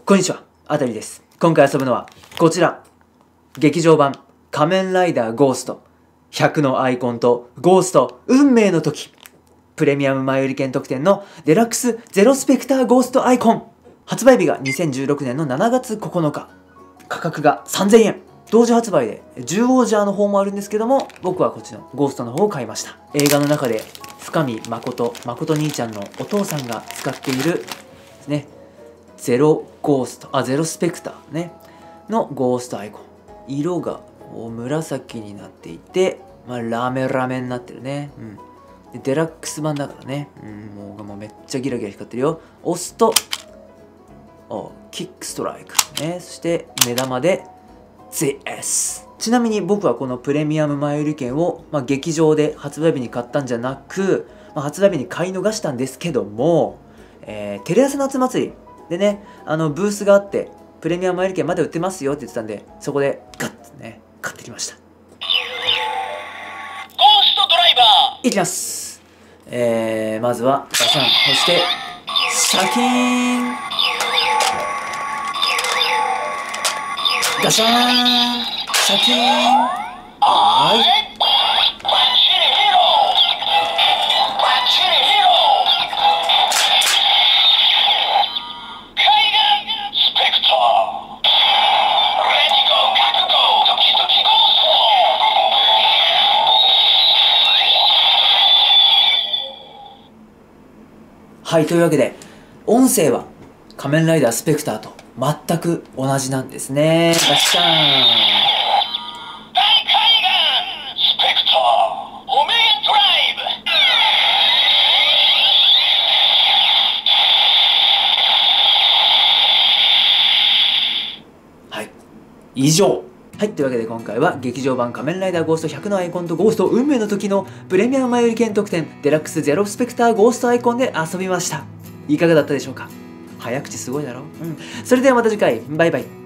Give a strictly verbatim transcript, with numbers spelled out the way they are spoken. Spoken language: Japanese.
こんにちは、あたりです。今回遊ぶのはこちら。劇場版仮面ライダーゴーストひゃくのアイコンとゴースト運命の時。プレミアム前売り券特典のデラックスゼロスペクターゴーストアイコン。発売日がにせんじゅうろくねんのしちがつここのか。価格がさんぜんえん。同時発売でじゅうオージャーの方もあるんですけども、僕はこっちのゴーストの方を買いました。映画の中で深見誠、誠兄ちゃんのお父さんが使っているですね、ゼロゴースト、あ、ゼロスペクターね、のゴーストアイコン。色が紫になっていて、まあ、ラメラメになってるね。うん。でデラックス版だからね。うん、もう、もうめっちゃギラギラ光ってるよ。押すと、おキックストライク。ね。そして目玉で ゼーエス。ちなみに僕はこのプレミアム前売り券を、まあ、劇場で発売日に買ったんじゃなく、まあ、発売日に買い逃したんですけども、えー、テレ朝夏祭りでね、あのブースがあって、プレミアム前売り券まだ売ってますよって言ってたんで、そこでガッとね、買ってきました。ゴーストドライバーいきます。えー、まずはガシャン、そしてシャキーン、ガシャーン、シャキーン、はい。はい、というわけで、音声は仮面ライダースペクターと全く同じなんですね。ガッシャーン。大海岸スペクターオメガドライブ。はい、以上。はい、というわけで今回は劇場版仮面ライダーゴーストひゃくのアイコンとゴースト運命の時のプレミアム前売り券特典デラックスゼロスペクターゴーストアイコンで遊びました。いかがだったでしょうか。早口すごいだろ。うん。それではまた次回、バイバイ。